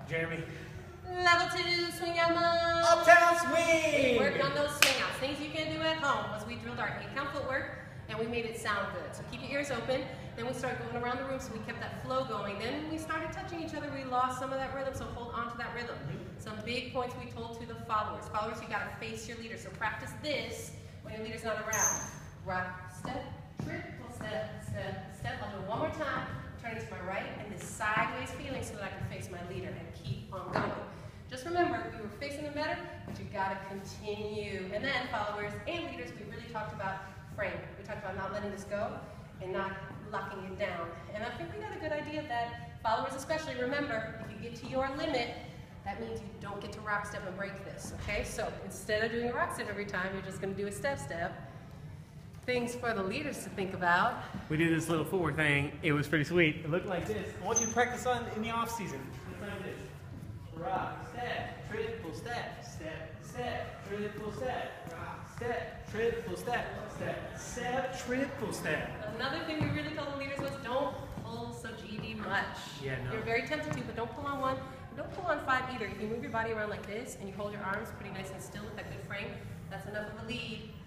Jeremy. Level 2, swing out mode. Uptown Swing! Working on those swing outs. Things you can do at home was we drilled our 8-count footwork and we made it sound good. So keep your ears open. Then we started going around the room so we kept that flow going. Then when we started touching each other, we lost some of that rhythm, so hold on to that rhythm. Some big points we told to the followers. Followers, you gotta face your leader. So practice this when your leader's not around. Rock, step, triple step, step, step. I'll do it one more time. Turning to my right and this sideways feeling so that I can face my leader and keep on going. Just remember, we were facing them better, but you gotta continue. And then followers and leaders, we really talked about frame. We talked about not letting this go and not locking it down. And I think we got a good idea that followers especially, remember, if you get to your limit, that means you don't get to rock step and break this, okay? So instead of doing a rock step every time, you're just gonna do a step step. Things for the leaders to think about. We did this little footwork thing. It was pretty sweet. It looked like this. I want you to practice on in the off season. Look like this. Rock, step, triple step, step, step, triple step, rock, step, triple step, step, step, triple step. Another thing we really told the leaders was don't pull so GD much. Yeah, no. You're very tempted to, but don't pull on one. Don't pull on 5 either. If you move your body around like this and you hold your arms pretty nice and still with that good frame, that's enough of a lead